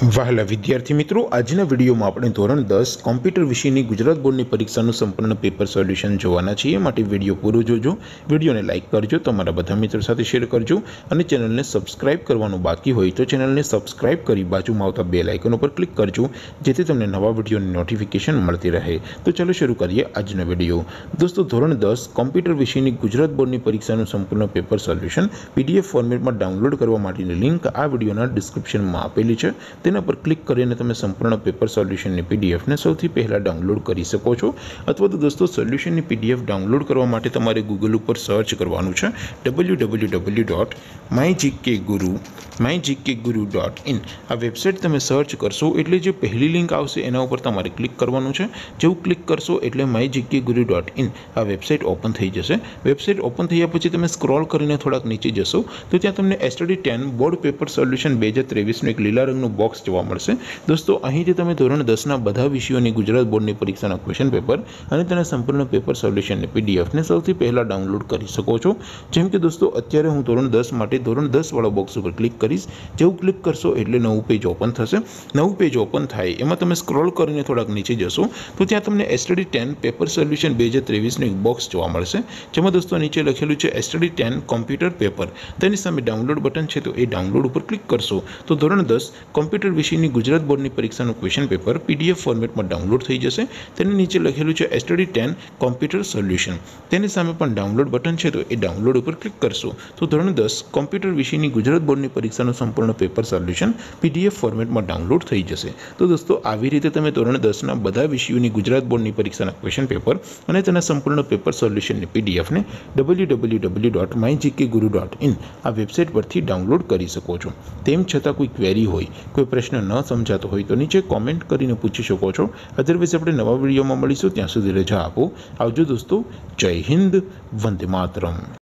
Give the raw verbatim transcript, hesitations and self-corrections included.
વહાલા વિદ્યાર્થી મિત્રો, આજના વિડીયોમાં આપણે ધોરણ દસ કોમ્પ્યુટર વિષયની ગુજરાત બોર્ડની પરીક્ષાનું સંપૂર્ણ પેપર સોલ્યુશન જોવાના છીએ। માટે વિડીયો પૂરો જોજો, વિડીયોને લાઇક કરજો, તમારા બધા મિત્રો સાથે શેર કરજો અને ચેનલને સબસ્ક્રાઇબ કરવાનું બાકી હોય તો ચેનલને સબસ્ક્રાઇબ કરી બાજુમાં આવતા બેલ આઇકન ઉપર ક્લિક કરજો, જેથી તમને નવા વિડીયોની નોટિફિકેશન મળતી રહે। તો ચાલો શરૂ કરીએ આજનો વિડીયો। દોસ્તો, ધોરણ દસ કોમ્પ્યુટર વિષયની ગુજરાત બોર્ડની પરીક્ષાનું સંપૂર્ણ પેપર સોલ્યુશન પીડીએફ ફોર્મેટમાં ડાઉનલોડ કરવા માટેની લિંક આ વિડીયોના ડિસ્ક્રિપ્શનમાં આપેલી છે। તેના પર ક્લિક કરીને તમે સંપૂર્ણ પેપર સોલ્યુશનની પીડીએફને સૌથી પહેલાં ડાઉનલોડ કરી શકો છો। અથવા તો દોસ્તો, સોલ્યુશનની પીડીએફ ડાઉનલોડ કરવા માટે તમારે ગૂગલ ઉપર સર્ચ કરવાનું છે W W W dot my GK guru my GK guru dot in. આ વેબસાઇટ તમે સર્ચ કરશો એટલે જે પહેલી લિંક આવશે એના ઉપર તમારે ક્લિક કરવાનું છે। જેવું ક્લિક કરશો એટલે my GK guru dot in આ વેબસાઇટ ઓપન થઈ જશે। વેબસાઇટ ઓપન થયા પછી તમે સ્ક્રોલ કરીને થોડાક નીચે જશો તો ત્યાં તમને STD ten board paper solution બે હજાર ત્રેવીસનું એક લીલા રંગનું બોક્સ જોવા મળશે। દોસ્તો, અહીંથી તમે ધોરણ દસના બધા વિષયોની ગુજરાત બોર્ડની પરીક્ષાના ક્વેશ્ચન પેપર અને તેના સંપૂર્ણ પેપર સોલ્યુશનની પીડીએફને સૌથી પહેલાં ડાઉનલોડ કરી શકો છો। જેમ કે દોસ્તો, અત્યારે હું ધોરણ દસ માટે ધોરણ દસ વાળા બોક્સ ઉપર ક્લિક કરીશ। જેવું ક્લિક કરશો એટલે નવું પેજ ઓપન થશે। નવું પેજ ઓપન થાય એમાં તમે સ્ક્રોલ કરીને થોડાક નીચે જશો તો ત્યાં તમને એસટીડી ટેન પેપર સોલ્યુશન બે હજાર ત્રેવીસનું એક બોક્સ જોવા મળશે, જેમાં દોસ્તો નીચે લખેલું છે એસટીડી ટેન કોમ્પ્યુટર પેપર। તેની સામે ડાઉનલોડ બટન છે, તો એ ડાઉનલોડ ઉપર ક્લિક કરશો તો ધોરણ દસ કોમ્પ્યુટર વિષયની ગુજરાત બોર્ડની પરીક્ષાનું ક્વેશ્ચન પેપર પીડીએફ ફોર્મેટમાં ડાઉનલોડ થઈ જશે। તેની નીચે લખેલું છે એસટીડી ટેન કોમ્પ્યુટર સોલ્યુશન, તેની સામે પણ ડાઉનલોડ બટન છે, તો એ ડાઉનલોડ ઉપર ક્લિક કરશો તો ધોરણ દસ કોમ્પ્યુટર વિષયની ગુજરાત બોર્ડની પરીક્ષાનું સંપૂર્ણ પેપર સોલ્યુશન પીડીએફ ફોર્મેટમાં ડાઉનલોડ થઈ જશે। તો દોસ્તો, આવી રીતે તમે ધોરણ દસના બધા વિષયોની ગુજરાત બોર્ડની પરીક્ષાના ક્વેશ્ચન પેપર અને તેના સંપૂર્ણ પેપર સોલ્યુશનની પીડીએફને W W W dot my GK guru dot in આ વેબસાઇટ પરથી ડાઉનલોડ કરી શકો છો। તેમ છતાં કોઈ ક્વેરી હોય, કોઈ પ્રશ્ન ન સમજાતો હોય તો નીચે કોમેન્ટ કરીને પૂછી શકો છો। અધરવાઇઝ આપણે નવા વિડીયોમાં મળીશું, ત્યાં સુધી રજા આપો। આવજો દોસ્તો, જય હિન્દ, વંદે માતરમ।